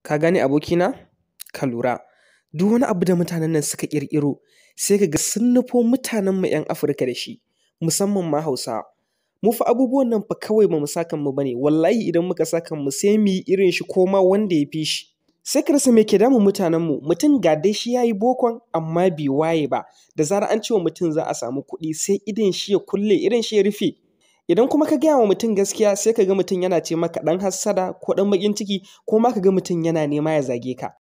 Ka gane abokina? Ka lura. Duk wani abu da mutanen nan suka ƙirƙiro sai ka ga sun nufo mutanenmu 'yan Afirka da shi, musamman ma Hausawa. Mu fa abubuwan nan fa kawai ba mu sa kanmu ba ne, wallahi idan muka sa kanmu sai mu yi irin shi ko ma wanda ya fi shi. Sai ka rasa me ke damun mutanenmu, mutum ga dai shi ya yi bokon amma bai waye ba, da zarar an ce wa mutum za a samu kuɗi sai idon shi ya kulle, idon shi ya rufe. Idan kuma ka gaya wa mutum gaskiya sai ka ga mutum yana ce maka ɗan hassada ko ɗan baƙin ciki ko ma ka ga mutum yana nema ya zage ka.